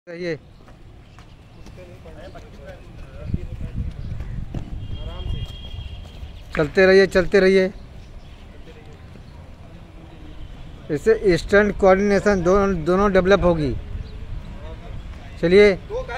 ये चलते रहिए। इससे स्टंट कोऑर्डिनेशन दोनों डेवलप होगी। चलिए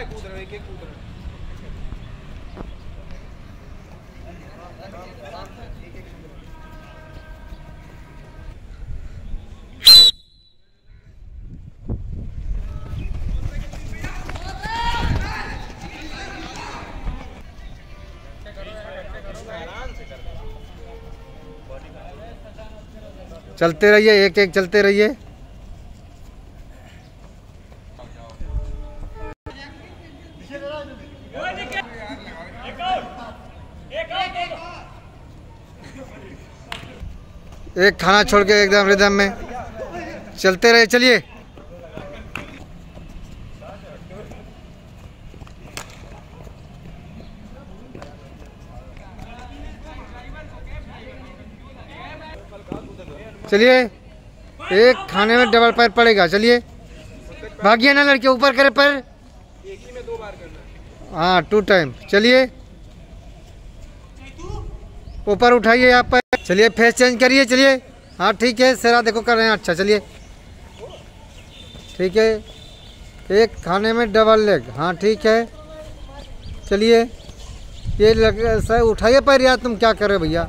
एक चलते रहिए। एक खाना छोड़ के एकदम रिदम में चलते रहिए। चलिए एक खाने में डबल पैर पड़ेगा। चलिए भागिए ना लड़के, ऊपर करे पैर। एक ही में 2 बार करना। हाँ 2 टाइम। चलिए ऊपर उठाइए आप पैर। चलिए फेस चेंज करिए। चलिए हाँ ठीक है, सेरा देखो कर रहे हैं। अच्छा चलिए ठीक है। एक खाने में डबल लेग। हाँ ठीक है। चलिए ये लग सर उठाइए पैर यार, तुम क्या कर रहे हो भैया।